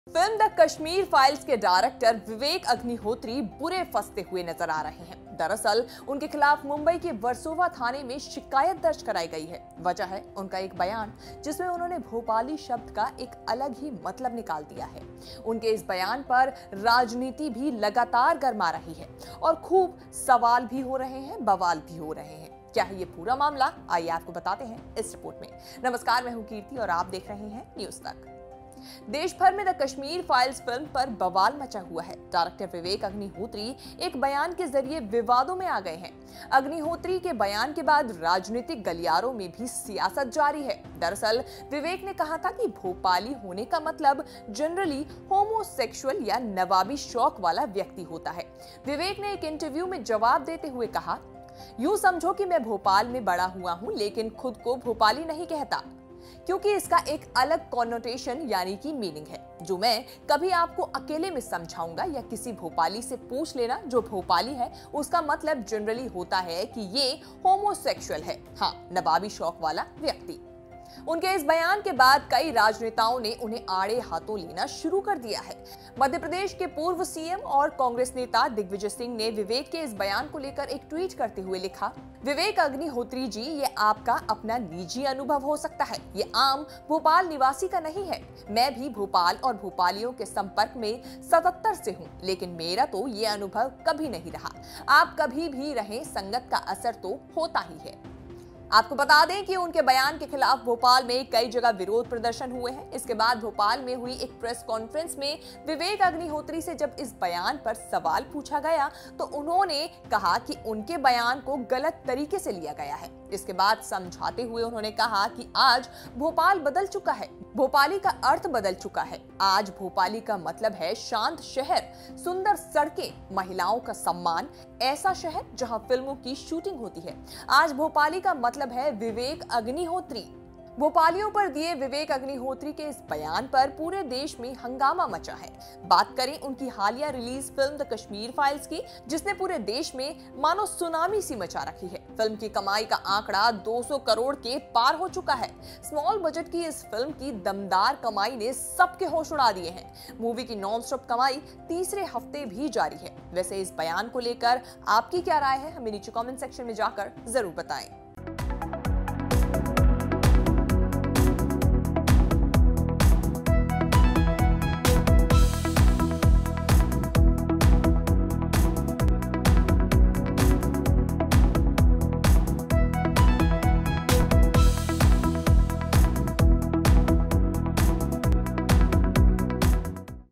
Film the Kashmir files के director Vivek Agnihotri बुरे फंसते हुए नजर आ रहे हैं। दरअसल उनके खिलाफ मुंबई के वर्सोवा थाने में शिकायत दर्ज कराई गई है। वजह है उनका एक बयान जिसमें उन्होंने भोपाली शब्द का एक अलग ही मतलब निकाल दिया है। उनके इस बयान पर राजनीति भी लगातार गर्मा रही है और खूब सवाल भी हो रहे हैं, बवाल भी हो रहे हैं। क्या है ये पूरा मामला, आइए आपको बताते हैं इस रिपोर्ट में। नमस्कार, मैं हूं कीर्ति और आप देख रहे हैं न्यूज तक। देश भर में द कश्मीर फाइल्स फिल्म पर बवाल मचा हुआ है। डायरेक्टर विवेक अग्निहोत्री एक बयान के जरिए विवादों में आ गए हैं। अग्निहोत्री के बयान के बाद राजनीतिक गलियारों में भी सियासत जारी है। दरअसल विवेक ने कहा था कि भोपाली होने का मतलब जनरली होमोसेक्सुअल या नवाबी शौक वाला व्यक्ति होता है। विवेक ने एक इंटरव्यू में जवाब देते हुए कहा, यूं समझो कि मैं भोपाल में बड़ा हुआ हूं लेकिन खुद को भोपाली नहीं कहता, क्योंकि इसका एक अलग कॉनोटेशन यानी कि मीनिंग है जो मैं कभी आपको अकेले में समझाऊंगा या किसी भोपाली से पूछ लेना जो भोपाली है। उसका मतलब जनरली होता है कि ये होमोसेक्सुअल है, हाँ, नवाबी शौक वाला व्यक्ति। उनके इस बयान के बाद कई राजनेताओं ने उन्हें आड़े हाथों लेना शुरू कर दिया है। मध्य प्रदेश के पूर्व सीएम और कांग्रेस नेता दिग्विजय सिंह ने विवेक के इस बयान को लेकर एक ट्वीट करते हुए लिखा, विवेक अग्निहोत्री जी, ये आपका अपना निजी अनुभव हो सकता है, ये आम भोपाल निवासी का नहीं है। मैं भी भोपाल और भोपालियों के संपर्क में 77 से हूँ, लेकिन मेरा तो ये अनुभव कभी नहीं रहा। आप कभी भी रहें, संगत का असर तो होता ही है। आपको बता दें कि उनके बयान के खिलाफ भोपाल में कई जगह विरोध प्रदर्शन हुए हैं। इसके बाद भोपाल में हुई एक प्रेस कॉन्फ्रेंस में विवेक अग्निहोत्री से जब इस बयान पर सवाल पूछा गया तो उन्होंने कहा कि उनके बयान को गलत तरीके से लिया गया है। इसके बाद समझाते हुए उन्होंने कहा कि आज भोपाल बदल चुका है, भोपाली का अर्थ बदल चुका है। आज भोपाली का मतलब है शांत शहर, सुंदर सड़कें, महिलाओं का सम्मान, ऐसा शहर जहां फिल्मों की शूटिंग होती है। आज भोपाली का मतलब है विवेक अग्निहोत्री। भोपालियों पर दिए विवेक अग्निहोत्री के इस बयान पर पूरे देश में हंगामा मचा है। बात करें उनकी हालिया release film the Kashmir files की, जिसने पूरे देश में मानो सुनामी सी मचा रखी है। फिल्म की कमाई का आंकड़ा 200 करोड़ के पार हो चुका है। स्मॉल बजट की इस फिल्म की दमदार कमाई ने सबके होश उड़ा दिए हैं। मूवी की नॉन स्टॉप कमाई तीसरे हफ्ते भी जारी है। वैसे इस बयान को लेकर आपकी क्या राय है, हमें नीचे कमेंट सेक्शन में जाकर जरूर बताएं।